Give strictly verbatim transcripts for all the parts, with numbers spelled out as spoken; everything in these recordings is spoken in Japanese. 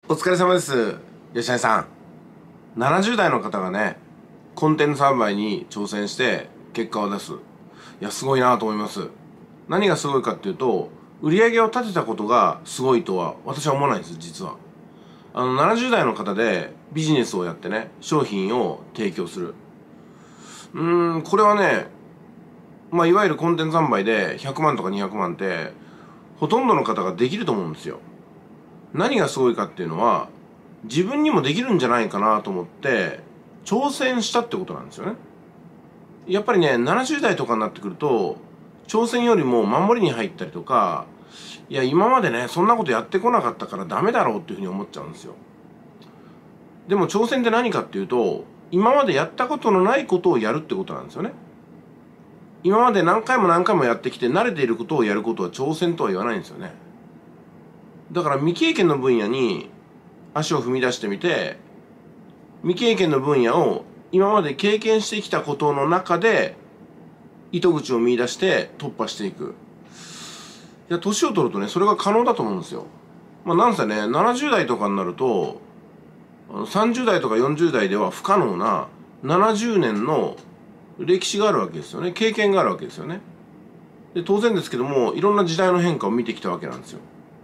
お疲れ様です。吉谷さん。ななじゅう代の方がね、コンテンツ販売に挑戦して結果を出す。いや、すごいなと思います。何がすごいかっていうと、売り上げを立てたことがすごいとは私は思わないんです、実は。あの、ななじゅう代の方でビジネスをやってね、商品を提供する。うーん、これはね、まあ、いわゆるコンテンツ販売でひゃくまんとかにひゃくまんって、ほとんどの方ができると思うんですよ。何がすごいかっていうのは、自分にもできるんじゃないかなと思って挑戦したってことなんですよね。やっぱりね、ななじゅう代とかになってくると挑戦よりも守りに入ったりとか、いや今までねそんなことやってこなかったからダメだろうっていうふうに思っちゃうんですよ。でも挑戦って何かっていうと、今までやったことのないことをやるってことなんですよね。今まで何回も何回もやってきて慣れていることをやることは挑戦とは言わないんですよね。だから未経験の分野に足を踏み出してみて、未経験の分野を今まで経験してきたことの中で糸口を見出して突破していく。いや、年を取るとね、それが可能だと思うんですよ。まあなんせね、ななじゅう代とかになると、さんじゅう代とかよんじゅう代では不可能なななじゅうねんの歴史があるわけですよね。経験があるわけですよね。で、当然ですけども、いろんな時代の変化を見てきたわけなんですよ。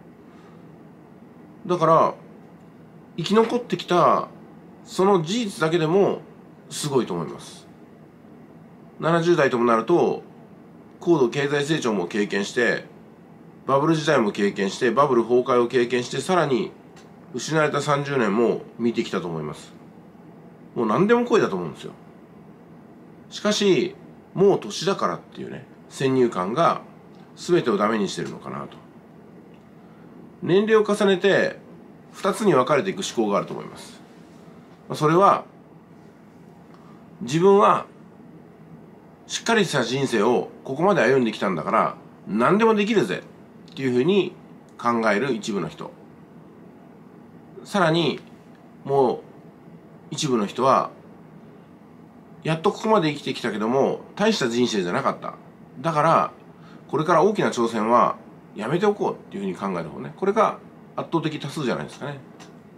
だから生き残ってきたその事実だけでもすごいと思います。ななじゅう代ともなると高度経済成長も経験して、バブル時代も経験して、バブル崩壊を経験して、さらに失われたさんじゅうねんも見てきたと思います。もう何でも来いだと思うんですよ。しかしもう年だからっていうね、先入観が全てをダメにしてるのかなと。年齢を重ねてふたつに分かれていく思考があると思います。それは、自分はしっかりした人生をここまで歩んできたんだから何でもできるぜっていうふうに考える一部の人。さらにもう一部の人は、やっとここまで生きてきたけども大した人生じゃなかった。だからこれから大きな挑戦はやめておこうっていうふうに考える方ね。これが圧倒的多数じゃないですかね。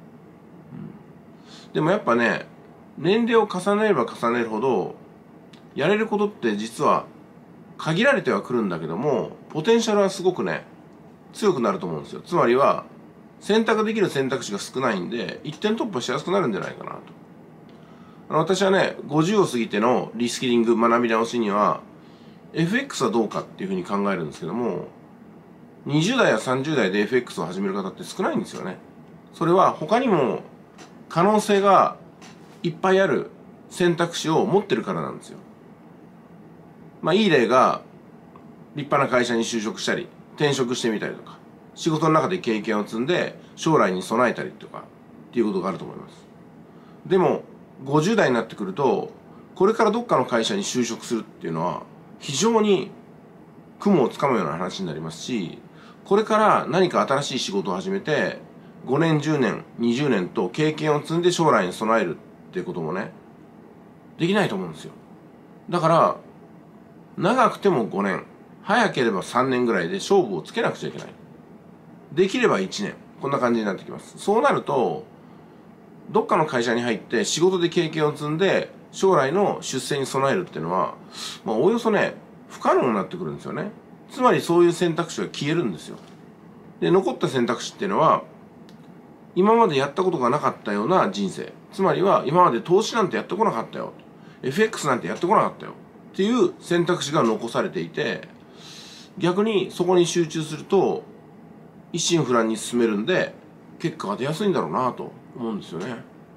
うん、でもやっぱね、年齢を重ねれば重ねるほどやれることって実は限られてはくるんだけども、ポテンシャルはすごくね強くなると思うんですよ。つまりは選択できる選択肢が少ないんで一点突破しやすくなるんじゃないかなと。あの私はね、ごじゅうを過ぎてのリスキリング、学び直しには エフエックス はどうかっていうふうに考えるんですけども、にじゅう代やさんじゅう代で エフエックス を始める方って少ないんですよね。それは他にも可能性がいっぱいある選択肢を持ってるからなんですよ。まあいい例が、立派な会社に就職したり転職してみたりとか、仕事の中で経験を積んで将来に備えたりとかっていうことがあると思います。でもごじゅう代になってくると、これからどっかの会社に就職するっていうのは非常に雲をつかむような話になりますし、これから何か新しい仕事を始めてごねんじゅうねんにじゅうねんと経験を積んで将来に備えるっていうこともね、できないと思うんですよ。だから長くてもごねん、早ければさんねんぐらいで勝負をつけなくちゃいけない。できればいちねん、こんな感じになってきます。そうなるとどっかの会社に入って仕事で経験を積んで将来の出世に備えるっていうのは、まあおおよそね不可能になってくるんですよね。つまりそういう選択肢が消えるんですよ。で残った選択肢っていうのは、今までやったことがなかったような人生、つまりは今まで投資なんてやってこなかったよ、 エフエックス なんてやってこなかったよっていう選択肢が残されていて、逆にそこに集中すると一心不乱に進めるんで結果が出やすいんだろうなと思うんですよね。うん、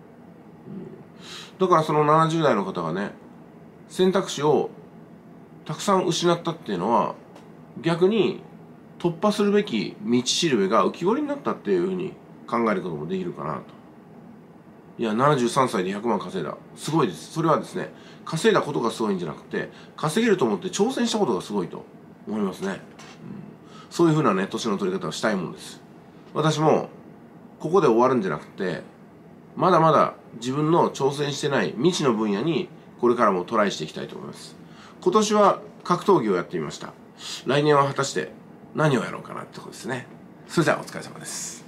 だからそのななじゅう代の方がね、選択肢をたくさん失ったっていうのは、逆に突破するべき道しるべが浮き彫りになったっていうふうに考えることもできるかなと。いや、ななじゅうさんさいでひゃくまん稼いだ、すごいです。それはですね、稼いだことがすごいんじゃなくて、稼げると思って挑戦したことがすごいと思いますね。うん、そういうふうなね年の取り方をしたいもんです。私もここで終わるんじゃなくて、まだまだ自分の挑戦してない未知の分野にこれからもトライしていきたいと思います。今年は格闘技をやってみました。来年は果たして何をやろうかなってとこですね。それではお疲れ様です。